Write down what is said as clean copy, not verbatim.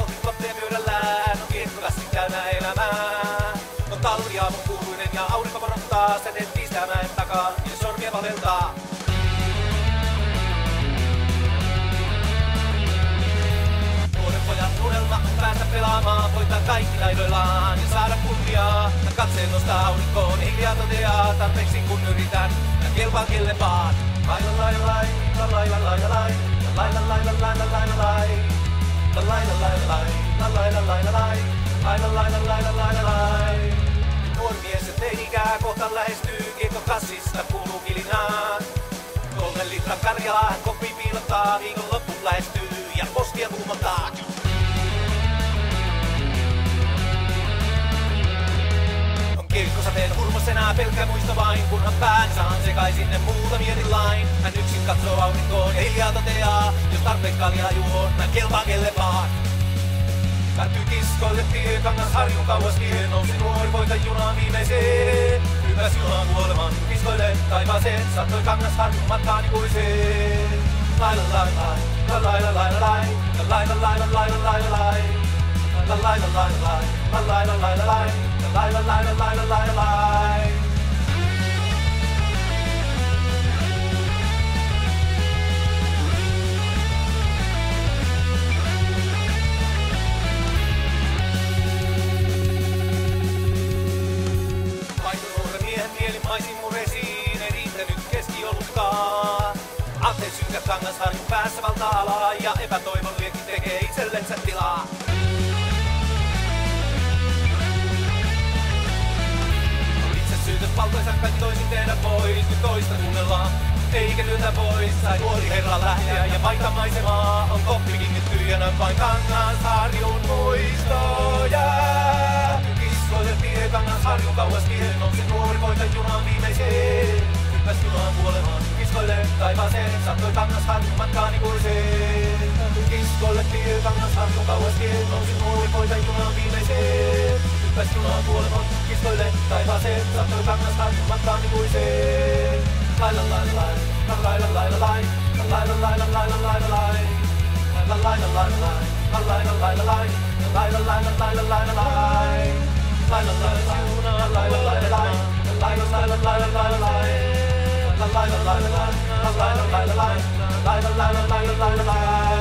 kohti kloppeja pyörällään. On kiekkolassin täynnä elämää. On talviaamun kuuluinen ja aurinko porottaa. Säteet pistää mäen takaa ja sormia valeltaa. Nuoren pojan unelma on päästä pelaamaan. Voittaa kaikki taidoillaan ja saada kunniaa. Hän katseen nostaa aurinkoon, hiljaa toteaa. Tarpeeksi kun yritän, ja kelpaan kelle vaan. Lai la lai la lai, la lai la lai la lai. Lai la lai la lai la lai la lai. La lai la lai la lai, la lai la lai la lai. Lai la lai la lai la lai la lai. Nuori mies ja teini-ikää kohta lähestyy. Kiekko kassista kuuluu kilinaan. 3 litran Karjalaa hän koppiin piilottaa. Viikon loppu lähestyy ja poskia kuumottaa. On kiekkosateen hurmos enää pelkkä muisto vain. Kunhan päänsä on sekaisin ne muuta mietin lain. Hän yksin katsoo aurinkoon ja hiljaa toteaa. Jos tarpeeksi kaljaa juon, mä kelpaan kelle vaan. Päättyy kiskoille tie, kangas harjun kauas tie. Nousi nuori poika junaan viimeiseen. Hypäs junaan kuoleman kiskoille taivaaseen. Saattoi kangas harjun matkaan ikuiseen. Lai la lai lai, la lai la lai la lai. La lai la lai la lai la lai la lai. La lai la lai la lai, la lai la lai la lai. La lai la lai la lai la lai la lai. Mielimaisin muresiin, ei riittänyt keskiolutkaan. Aatteet synkät kangasharjun päässä valtaa alaa ja epätoivon liekki tekee itsellensä tilaa. Itse syytös valtoisan kaikki toisin tehdä pois, nyt toista kuunnellaan. Eikä työtä pois, sai nuori herra lähteä ja vaihtaa maisemaa. On koppikin nyt tyhjänä vain Kangasharjun muistoja. Kiskoille tie Kangasharjun kauas tie, nousi nuori poika junaan viimeiseen. Hyppäs junaan kuolemaan, kiskoille taivaaseen, saattoi Kangasharjun matkaan ikuiseen. Kiskoille tie Kangasharjun kauas tie, nousi nuori poika junaan viimeiseen. Hyppäs junaan kuolemaan, kiskoille taivaaseen, saattoi Kangasharjun matkaan ikuiseen. Lai la lai la lai, la lai la lai la lai, la lai la lai la lai la lai. La lai la lai la lai, la lai la lai la lai. La lai la lai la lai la lai la lai. Lai la lai la lai la lai la lai. La lai la lai la lai la lai la lai. La lai la lai la lai, la lai la lai la lai. La lai la lai la lai la lai la lai.